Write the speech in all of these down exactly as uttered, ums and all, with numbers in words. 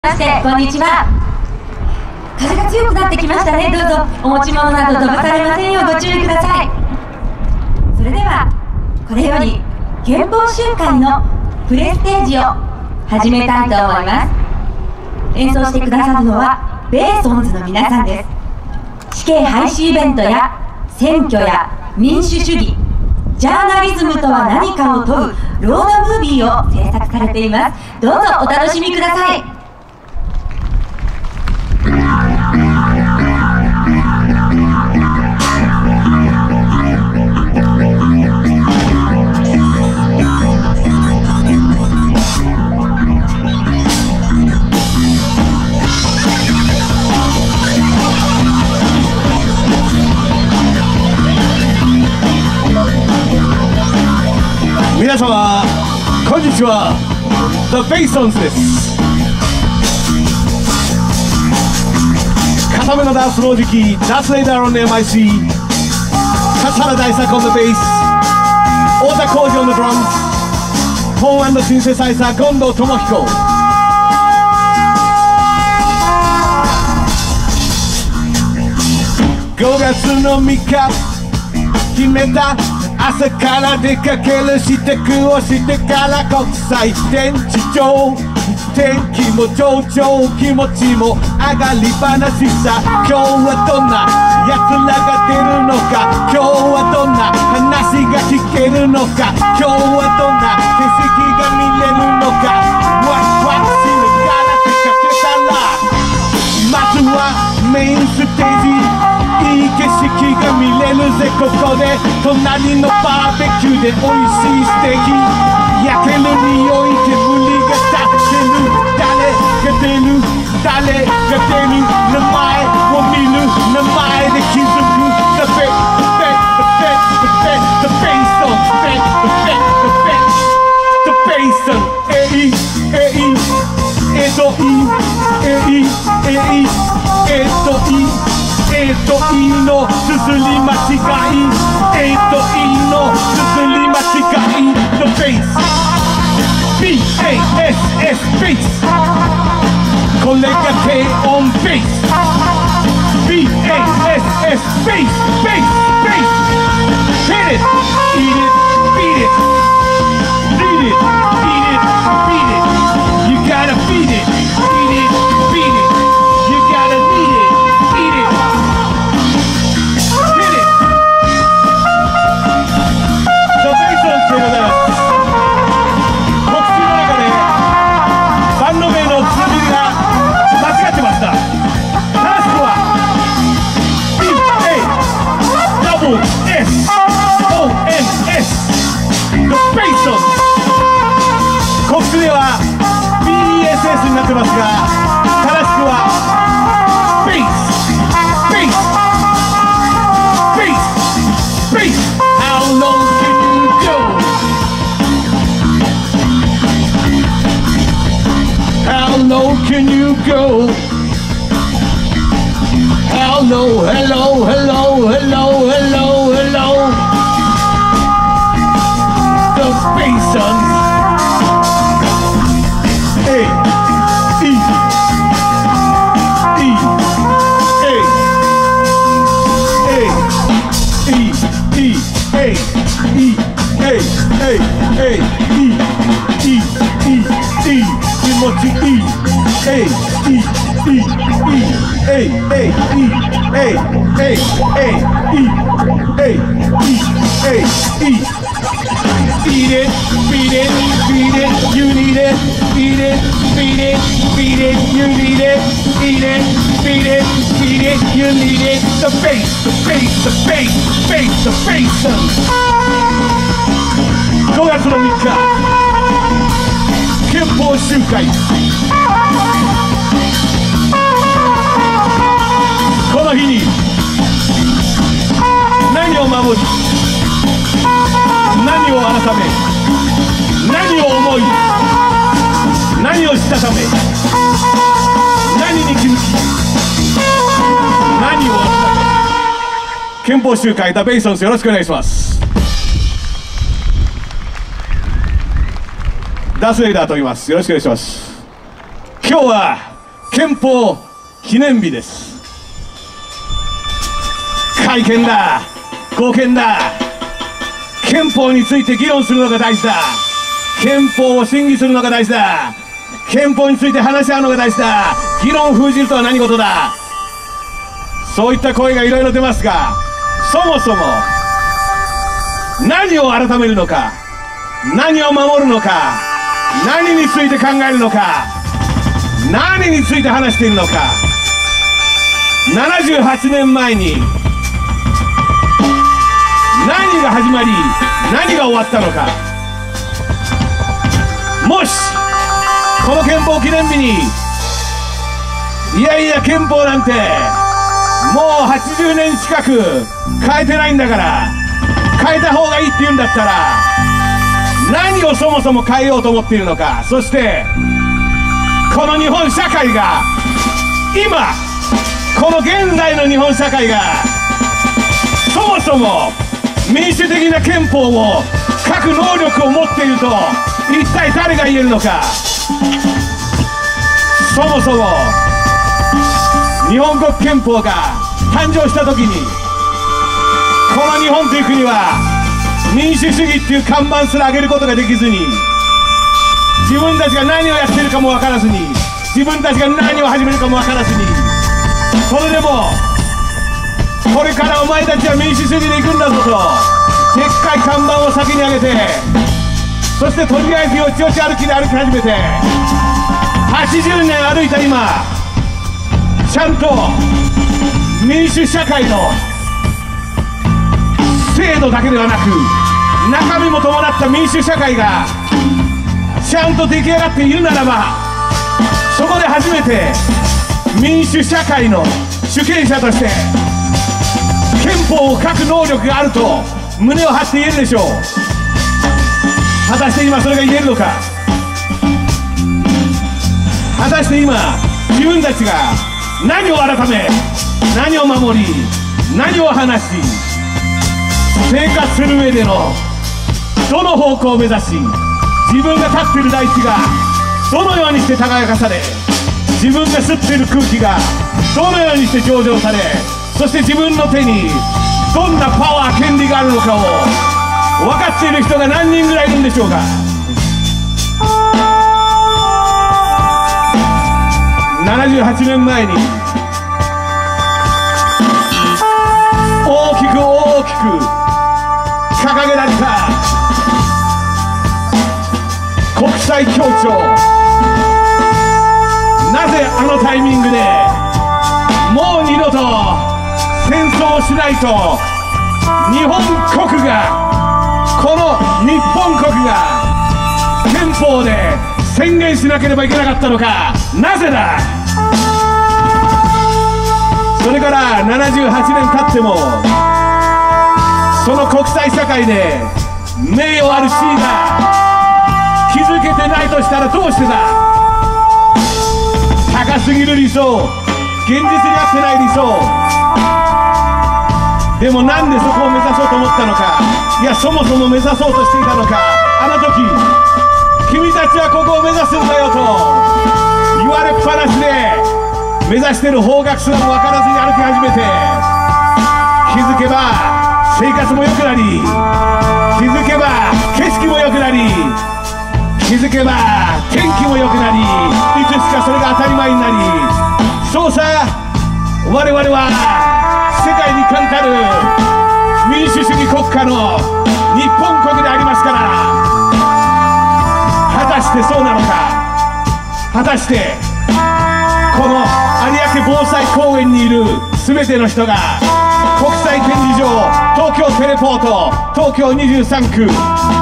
まして、こんにちは。風が強くなってきましたね。どうぞお持ち物など飛ばされませんようご注意ください。それではこれより憲法集会のプレステージを始めたいと思います。演奏してくださるのはベーソンズの皆さんです。死刑廃止イベントや選挙や民主主義、ジャーナリズムとは何かを問うロードムービーを制作されています。どうぞお楽しみください。 皆様こんにちは。 The Basons です。固めのダンスの時期、ダースレイダー on エムアイシー、 笠原大作 on the bass、 太田浩二 on the drums、 トーン&シンセサイザー権藤智彦。ごがつのみっか決めた、朝から出かける支度をしてから国際展示場、天気も上々、気持ちも上がり話さ。今日はどんな奴らが出るのか、今日はどんな話が聞けるのか、今日はどんな景色が見れるのか、ワクワクしながら出かけたら、まずはメインステージ、いい景色が見れるぜ。ここで隣のバーベキューで美味しいステーキ、焼ける匂い、煙が立ってる、誰が出る、誰が出る、名前を見る、名前で気づく。 The Bay, The Bay, The Bay, The Bason, The Bason、 えいえいえっといいえいえいえっといいえっといいのすすり間違い、えっといいのすすり間違い。 The Bass、 ビーエーエスエス Bass、 これが低音ベース。 ビーエーエスエス Bass、 Bass、 Bass、 Hit it, eat it, beat it, lead it, eat it, beat it, you gotta beat it, eat it, beat it, you gotta need it, eat it, hit it。 The Basons でございます。告知の中でバンド名の数字が間違ってました。正しくは ビーエーダブルエスオーエヌエス The Basons。 告知では ビーイーエスエス になってますが、正しくは Bass、 Bass、 Bass、 Bass。 How low can you go? How low can you go? How low, hello, hello, hello, hello, hello. The Basons。 A E E A A E E A E A A A E E E E 気持ちいい。 A E E E A A E A A A E A E A E Eat it, beat it, beat it, you need it, eat it, beat it, beat it, you need it, eat it, beat it, beat it, you need it. The bass, the bass, the bass, bass, the Basons。 ごがつのみっか憲法集会、この日に何を守り、何を改め、何を思い、何をしたため、何に気づき、何を改め。憲法集会 The Basons、 よろしくお願いします。ダース・レイダーと言います。よろしくお願いします。今日は憲法記念日です。改憲だ、合憲だ、憲法について議論するのが大事だ、憲法を審議するのが大事だ、憲法について話し合うのが大事だ、議論を封じるとは何事だ、そういった声がいろいろ出ますが、そもそも何を改めるのか、何を守るのか、何について考えるのか、何について話しているのか。ななじゅうはちねんまえに何が始まり何が終わったのか。もしこの憲法記念日にいやいや憲法なんてもうはちじゅうねん近く変えてないんだから変えた方がいいって言うんだったら、何をそもそも変えようと思っているのか。そしてこの日本社会が今この現在の日本社会がそもそも民主的な憲法を書く能力を持っていると一体誰が言えるのか。そもそも日本国憲法が誕生した時にこの日本という国は民主主義っていう看板すら上げることができずに、自分たちが何をやってるかも分からずに、自分たちが何を始めるかも分からずに、それでもこれからお前たちは民主主義で行くんだぞとでっかい看板を先に上げて、そしてとりあえずよちよち歩きで歩き始めてはちじゅうねん歩いた今、ちゃんと民主社会の制度だけではなく中身も伴った民主社会がちゃんと出来上がっているならば、そこで初めて民主社会の主権者として憲法を書く能力があると胸を張って言えるでしょう。果たして今それが言えるのか。果たして今自分たちが何を改め何を守り何を話し生活する上でのどの方向を目指し、自分が立っている大地がどのようにして輝かされ、自分が吸っている空気がどのようにして上場され、そして自分の手にどんなパワー権利があるのかを分かっている人が何人ぐらいいるんでしょうか。ななじゅうはちねんまえに大きく大きく掲げられた国際協調、なぜあのタイミングでもう二度と戦争をしないと日本国がこの日本国が憲法で宣言しなければいけなかったのか。なぜだ。それからななじゅうはちねん経ってもその国際社会で名誉ある地位が築けてないとしたらどうしてだ。高すぎる理想、現実に合ってない理想でもなんでそこを目指そうと思ったのか。いやそもそも目指そうとしていたのか。あの時君たちはここを目指すんだよと言われっぱなしで目指してる方角すらも分からずに歩き始めて、気づけば生活も良くなり、気づけば景色も良くなり、気づけば天気も良くなり、いつしかそれが当たり前になり、そうさ我々は世界に冠たる民主主義国家の日本国でありますから、果たしてそうなのか。果たしてこの有明防災公園にいる全ての人が国際展示場、東京テレポート、東京にじゅうさんく、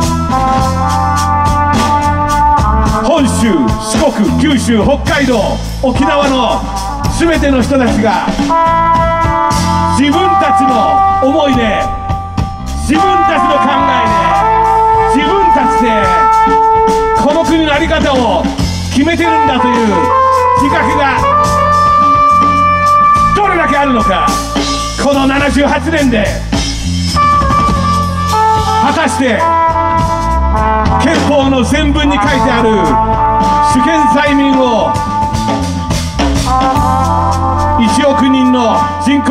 本州、四国、九州、北海道、沖縄の全ての人たちが自分たちの思いで、自分たちの考えで、自分たちでこの国の在り方を決めてるんだという自覚がどれだけあるのか。このななじゅうはちねんで果たして憲法の前文に書いてある主権在民を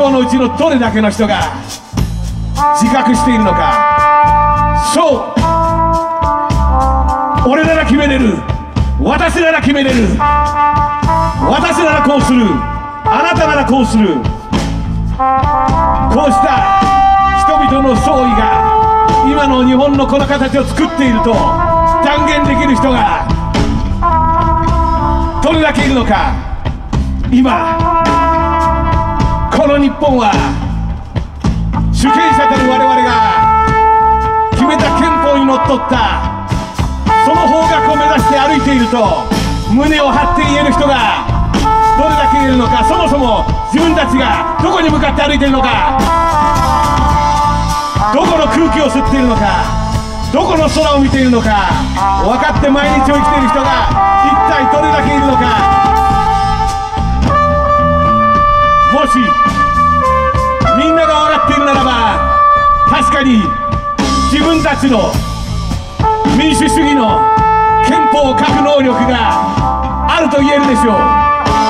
方のうちのどれだけの人が自覚しているのか。そう、俺なら決めれる、私なら決めれる、私ならこうする、あなたならこうする。こうした人々の総意が今の日本のこの形を作っていると断言できる人がどれだけいるのか。今この日本は主権者たる我々が決めた憲法にのっとったその方角を目指して歩いていると胸を張って言える人がどれだけいるのか。そもそも自分たちがどこに向かって歩いているのか、どこの空気を吸っているのか、どこの空を見ているのか分かって毎日を生きている人が一体どれだけいるのか。もしみんなが笑っているならば確かに自分たちの民主主義の憲法を書く能力があると言えるでしょう。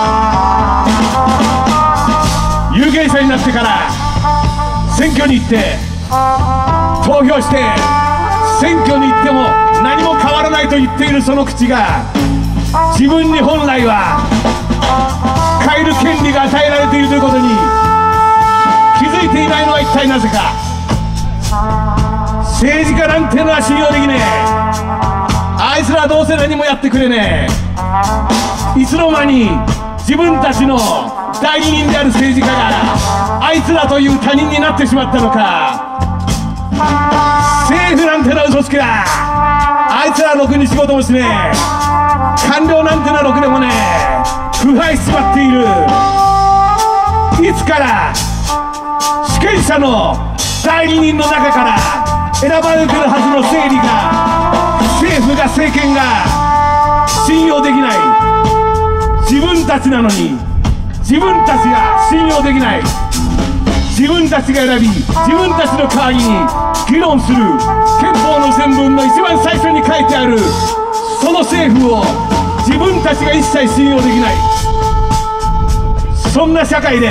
有権者になってから選挙に行って投票して選挙に行っても何も変わらないと言っているその口が自分に本来は変える権利が与えられているということに気づいていないのは一体なぜか。政治家なんてのは信用できねえ、あいつらどうせ何もやってくれねえ、いつの間に自分たちの代理人である政治家があいつらという他人になってしまったのか。政府なんてのは嘘つきだ、あいつらろくに仕事もしねえ、官僚なんてのはろくでもねえ、腐敗しちまっている。いつから主権者の代理人の中から選ばれてるはずの整理が政府が政権が信用できない。自分たちなのに自分たちが信用できない。自分たちが選び自分たちの代わりに議論する憲法の前文の一番最初に書いてあるその政府を自分たちが一切信用できない。そんな社会で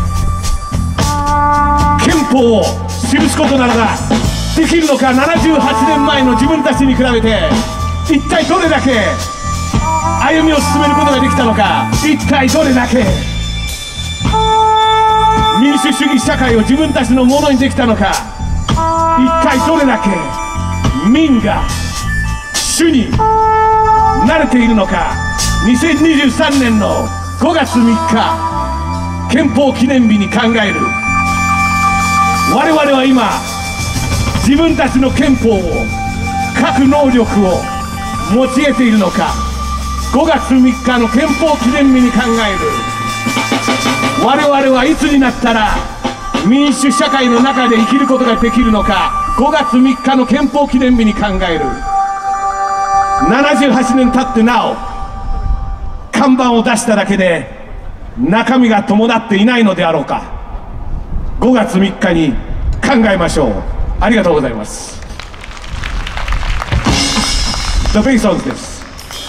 憲法を記すことならばできるのか。ななじゅうはちねんまえの自分たちに比べて一体どれだけ歩みを進めることができたのか。一体どれだけ民主主義社会を自分たちのものにできたのか。一体どれだけ民が主に慣れているのか。にせんにじゅうさんねんのごがつみっか憲法記念日に考える。我々は今自分たちの憲法を書く能力を持ち得ているのか。ごがつみっかの憲法記念日に考える。我々はいつになったら民主社会の中で生きることができるのか。ごがつみっかの憲法記念日に考える。ななじゅうはちねん経ってなお看板を出しただけで中身が伴っていないのであろうか。ごがつみっかに考えましょう。ありがとうございます。 The Basons です。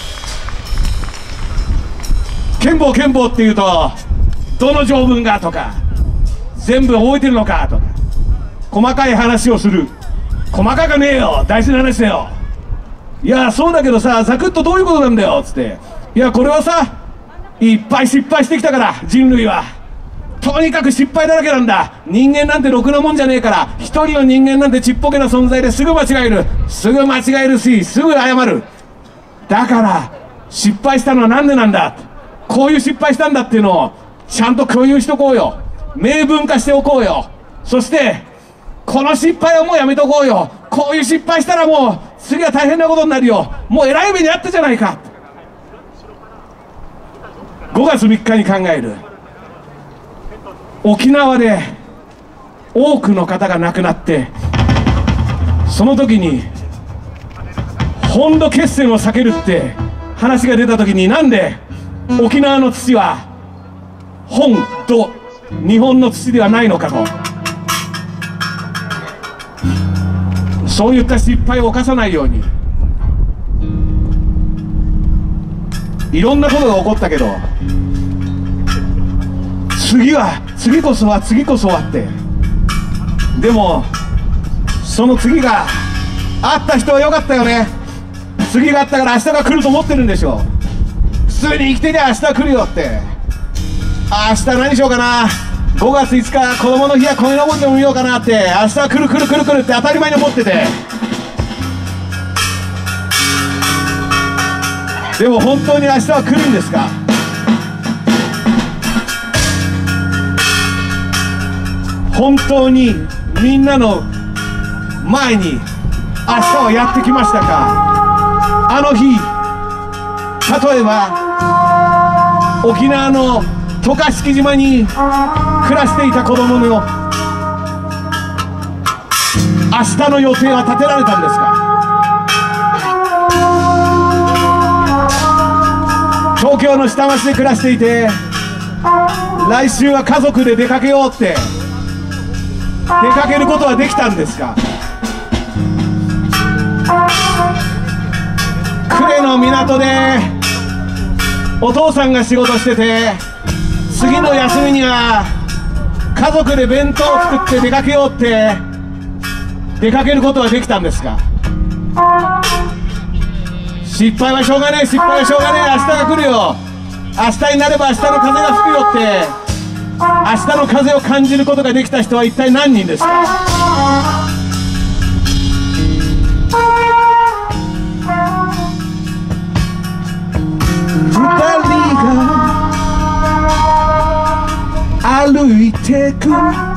憲法憲法っていうとどの条文がとか全部覚えてるのかとか細かい話をする。細かくねえよ、大事な話だよ。いやそうだけどさ、ざくっとどういうことなんだよっつって、いやこれはさいっぱい失敗してきたから人類はとにかく失敗だらけなんだ。人間なんてろくなもんじゃねえから、一人の人間なんてちっぽけな存在ですぐ間違える、すぐ間違えるしすぐ謝る。だから失敗したのはなんでなんだ、こういう失敗したんだっていうのをちゃんと共有しとこうよ、明文化しておこうよ。そしてこの失敗はもうやめとこうよ、こういう失敗したらもう次は大変なことになるよ、もう偉い目にあったじゃないか。ごがつみっかに考える。沖縄で多くの方が亡くなってその時に本土決戦を避けるって話が出た時に、なんで沖縄の土は本土日本の土ではないのかと、そういった失敗を犯さないように。いろんなことが起こったけど次は次こそは次こそはって。でもその次があった人はよかったよね。次があったから明日が来ると思ってるんでしょ。普通に生きてりゃ明日来るよって。明日何しようかな、ごがついつか子供の日はこいのぼりでも見ようかなって、明日は来る来る来る来るって当たり前に思ってて、でも本当に明日は来るんですか？本当にみんなの前に明日はやってきましたか？あの日、例えば沖縄の渡嘉敷島に暮らしていた子供の明日の予定は立てられたんですか？東京の下町で暮らしていて、来週は家族で出かけようって出かけることはできたんですか？呉の港でお父さんが仕事してて、次の休みには家族で弁当を作って出かけようって出かけることはできたんですか？失敗はしょうがねえ、失敗はしょうがねえ、明日が来るよ、明日になれば明日の風が吹くよって、明日の風を感じることができた人は一体何人ですか？二人が歩いてく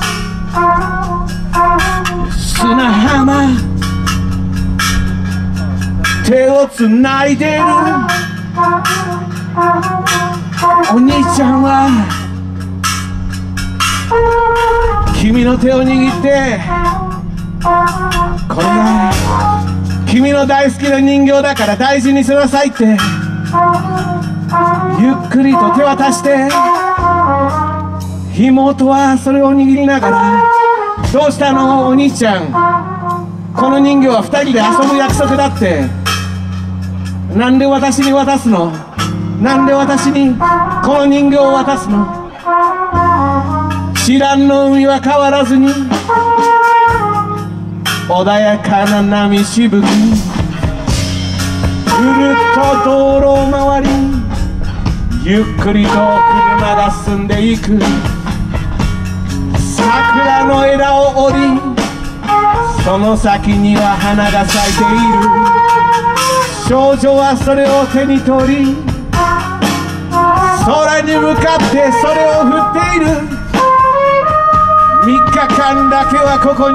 砂浜、手をつないでるお兄ちゃんは君の手を握って、これが君の大好きな人形だから大事にしなさいってゆっくりと手渡して、妹はそれを握りながら、どうしたのお兄ちゃん、この人形はふたりで遊ぶ約束だって、なんで私に渡すの、なんで私にこの人形を渡すの、知らんの海は変わらずに穏やかな波しぶき、ぐるっと道路を回り、ゆっくりと車が進んでいく、桜の枝を折り、その先には花が咲いている。少女はそれを手に取り、空に向かってそれを振っている。みっかかんだけはここに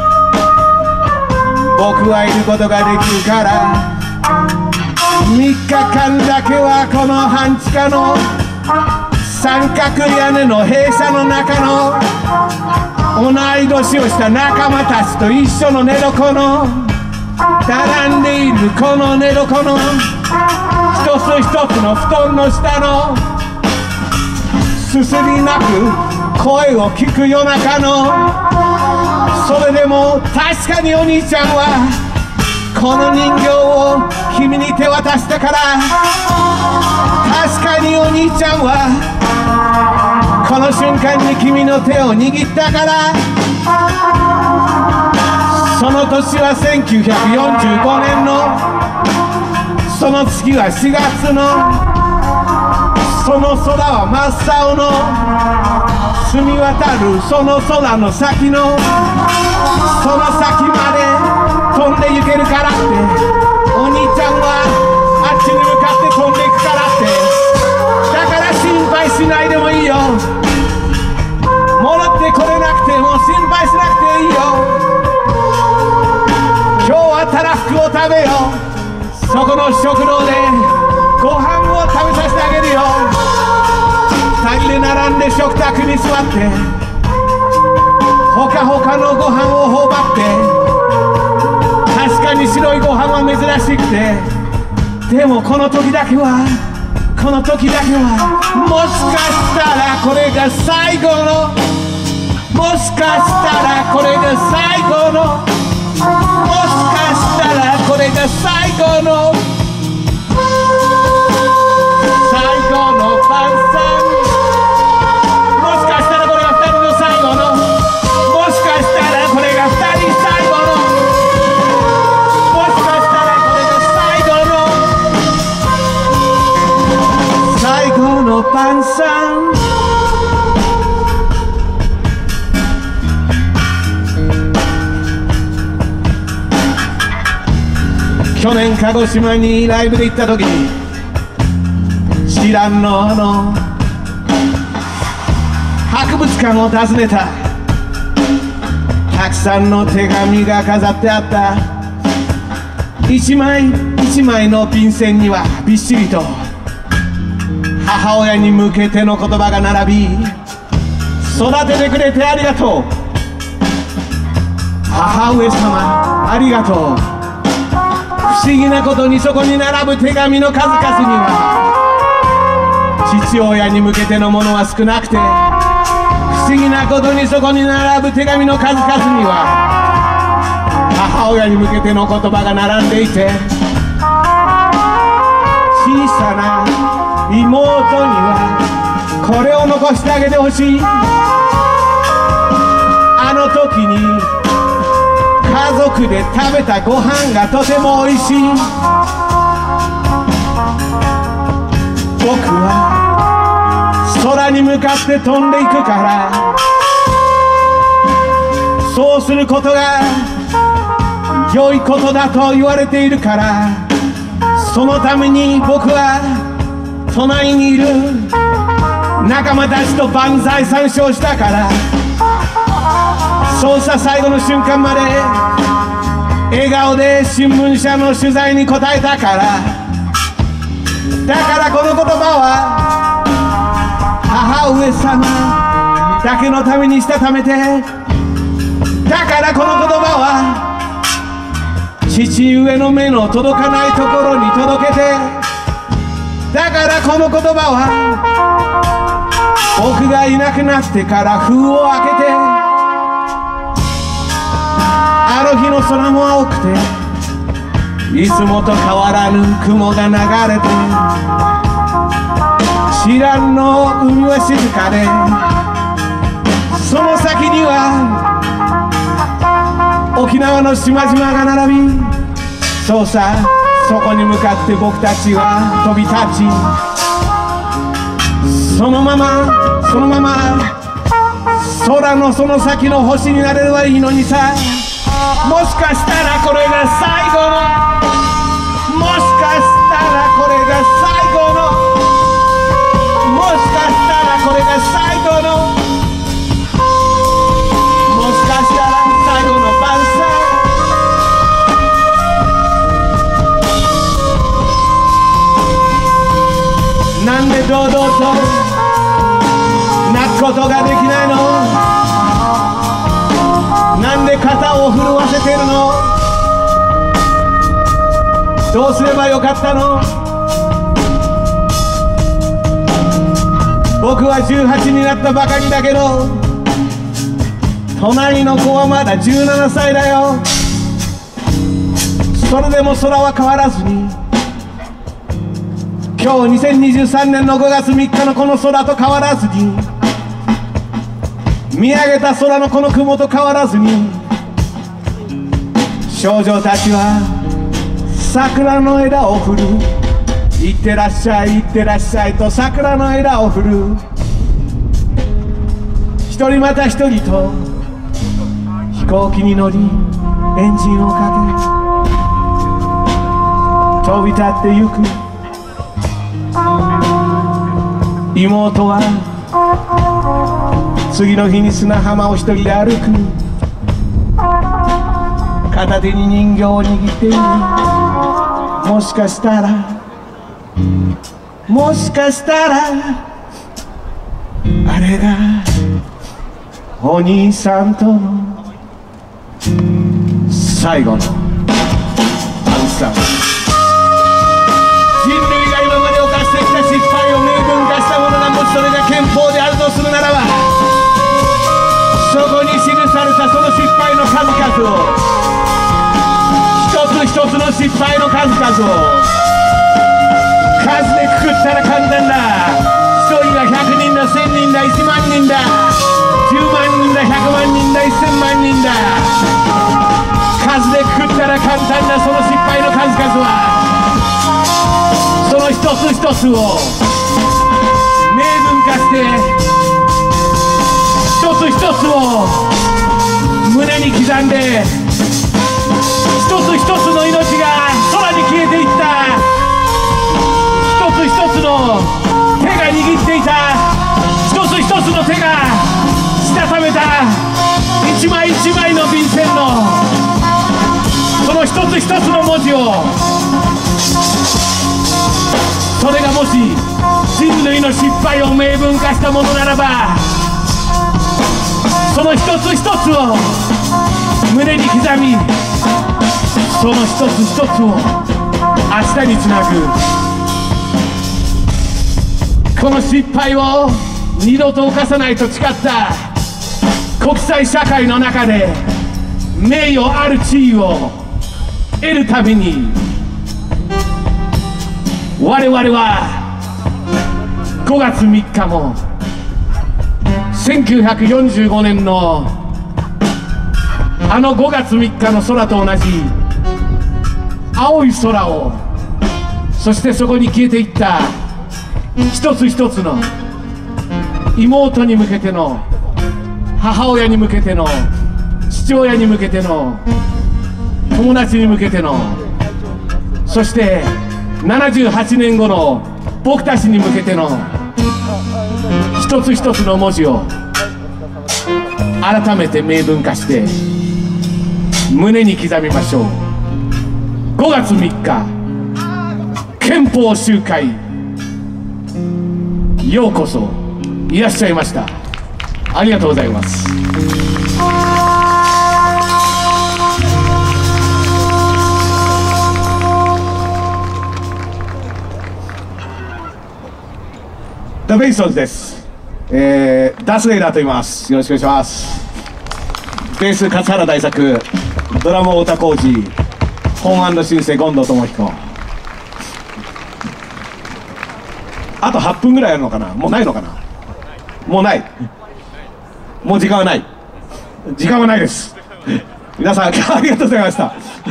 僕はいることができるから、みっかかんだけはこの半地下の三角屋根の弊社の中の同い年をした仲間たちと一緒の寝床の並んでいるこの寝床の一つ一つの布団の下のすすり泣く声を聞く夜中の、それでも確かにお兄ちゃんはこの人形を君に手渡したから、確かにお兄ちゃんはこの瞬間に君の手を握ったから。その年はせんきゅうひゃくよんじゅうごねんのその月はしがつの、その空は真っ青の澄み渡るその空の先のその先まで飛んで行けるからって、お兄ちゃんはあっちに向かって飛んでいくからって、だから心配しないでもいいよ、戻ってこれなくても心配しなくていいよ、今日はたらふくを食べよう、そこの食堂でご飯を食べさせてあげるよ。二人で並んで食卓に座ってほかほかのご飯を頬張って、確かに白いご飯は珍しくて、でもこの時だけはこの時だけはもしかしたらこれが最後の、もしかしたらこれが最後の、もしかしたらこれが最後の最後の晩餐、もしか晩餐去年鹿児島にライブで行った時に知らんのの博物館を訪ねた。たくさんの手紙が飾ってあった。一枚一枚の便箋にはびっしりと母親に向けての言葉が並び、育ててくれてありがとう、母上様ありがとう。不思議なことにそこに並ぶ手紙の数々には父親に向けてのものは少なくて、不思議なことにそこに並ぶ手紙の数々には母親に向けての言葉が並んでいて、小さな妹にはこれを残してあげてほしい。あの時に家族で食べたご飯がとてもおいしい。僕は空に向かって飛んでいくから、そうすることが良いことだと言われているから、そのために僕は隣にいる仲間たちと万歳三唱したから、そうした最後の瞬間まで笑顔で新聞社の取材に答えたから。だからこの言葉は母上様だけのためにしたためて、だからこの言葉は父上の目の届かないところに届けて、だからこの言葉は僕がいなくなってから封を開けて、あの日の空も青くていつもと変わらぬ雲が流れて、知らんの海は静かで、その先には沖縄の島々が並び、そうさそこに向かって僕たちは飛び立ち、そのままそのまま空のその先の星になれればいいのにさ。もしかしたらこれが最後の、もしかしたらこれが最後の、もしかしたらこれが最後の、もしかしたら最後の晩餐。なんで堂々と泣くことができないの？なんで肩を震わせてるの？どうすればよかったの？僕はじゅうはちになったばかりだけど、隣の子はまだじゅうななさいだよ。それでも空は変わらずに、今日にせんにじゅうさんねんのごがつみっかのこの空と変わらずに、見上げた空のこの雲と変わらずに、少女たちは桜の枝を振る。いってらっしゃいいってらっしゃいと桜の枝を振る。一人また一人と飛行機に乗りエンジンをかけ飛び立ってゆく。妹は次の日に砂浜を一人で歩く。片手に人形を握っている。もしかしたらもしかしたらあれがお兄さんとの最後の晩餐。人類が今まで犯してきた失敗を明文化したものが、もしそれが憲法であるとするならば、そこに記されたその失敗の数々を、一つ一つの失敗の数々を数でくくったら簡単だ。一人がひゃくにんだ、せんにんだ、いちまんにんだ、じゅうまんにんだ、ひゃくまんにんだ、せんまんにんだ。数でくくったら簡単なその失敗の数々は、その一つ一つを明文つ一つを胸に刻んで、一つ一つの命が空に消えていった。一つ一つの手が握っていた、一つ一つの手がしたためた一枚一枚の便箋のその一つ一つの文字を、それがもし人類の失敗を明文化したものならば、その一つ一つを胸に刻み、その一つ一つを明日につなぐ。この失敗を二度と犯さないと誓った国際社会の中で名誉ある地位を得るために、我々はごがつみっかもせんきゅうひゃくよんじゅうごねんのあのごがつみっかの空と同じ青い空を、そしてそこに消えていった一つ一つの妹に向けての、母親に向けての、父親に向けての、友達に向けての、そしてななじゅうはちねんごの僕たちに向けての一つ一つの文字を改めて明文化して胸に刻みましょう。ごがつみっか憲法集会、ようこそいらっしゃいました。ありがとうございます。ザ・ベイストーンズです。えー、ダース・レイダーと言います。よろしくお願いします。ベース勝原大作、ドラム太田浩二、本&シンセ権藤智彦。あとはっぷんぐらいあるのかな。もうないのかな。もうない。もう時間はない。時間はないです。皆さんありがとうございました。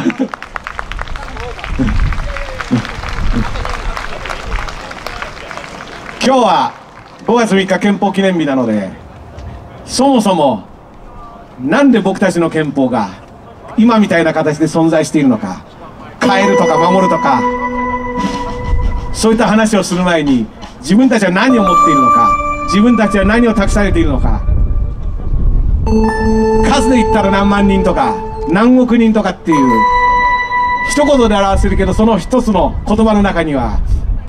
今日はごがつみっか憲法記念日なので、そもそもなんで僕たちの憲法が今みたいな形で存在しているのか、変えるとか守るとか、そういった話をする前に、自分たちは何を持っているのか、自分たちは何を託されているのか、数で言ったら何万人とか何億人とかっていう一言で表せるけど、その一つの言葉の中には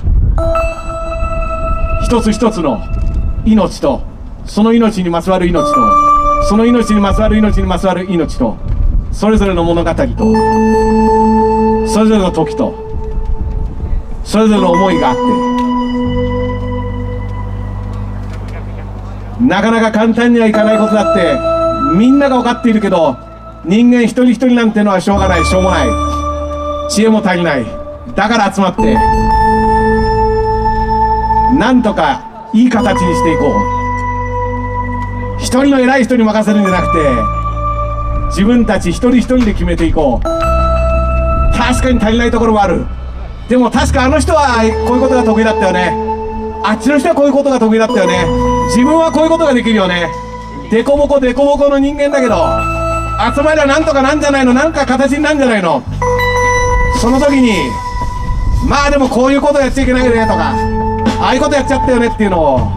一つ一つの命と、その命にまつわる命と、その命にまつわる命にまつわる命と、それぞれの物語と、それぞれの時と、それぞれの思いがあって、なかなか簡単にはいかないことだってみんなが分かっているけど、人間一人一人なんてのはしょうがない、しょうもない、知恵も足りない。だから集まってなんとかいい形にしていこう。一人の偉い人に任せるんじゃなくて、自分たち一人一人で決めていこう。確かに足りないところもある。でも確かあの人はこういうことが得意だったよね、あっちの人はこういうことが得意だったよね、自分はこういうことができるよね。デコボコデコボコの人間だけど、集まりゃなんとかなんじゃないの、なんか形になんじゃないの。その時にまあでもこういうことやっちゃいけないよねとか、ああいうことやっちゃったよねっていうのを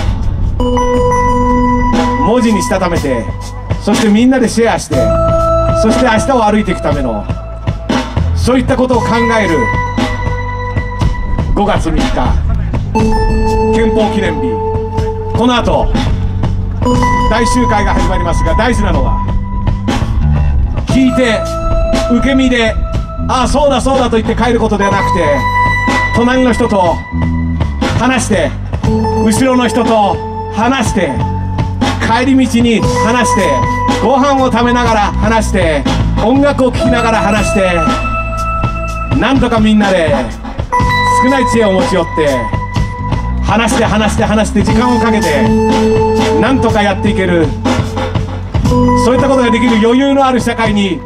文字にしたためて、そしてみんなでシェアして、そして明日を歩いていくための、そういったことを考えるごがつみっか憲法記念日。この後大集会が始まりますが、大事なのは聞いて受け身でああそうだそうだと言って帰ることではなくて、隣の人と話して、後ろの人と話して、帰り道に話して、ご飯を食べながら話して、音楽を聴きながら話して、なんとかみんなで少ない知恵を持ち寄って話して話して話して時間をかけてなんとかやっていける、そういったことができる余裕のある社会に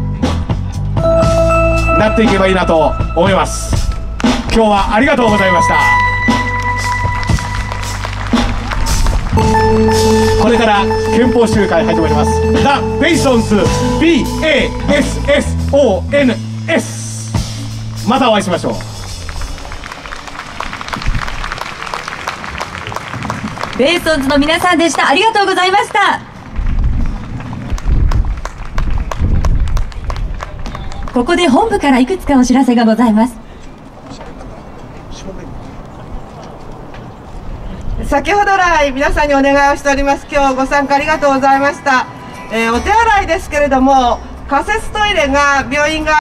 なっていけばいいなと思います。今日はありがとうございました。これから憲法集会始まります。ザ・ベイソンズ ビーエーエスエスオーエヌエス、 またお会いしましょう。 ベイソンズの皆さんでした。ありがとうございました。ここで本部からいくつかお知らせがございます。 先ほど来皆さんにお願いをしております。今日ご参加ありがとうございました。えー、お手洗いですけれども、仮設トイレが病院が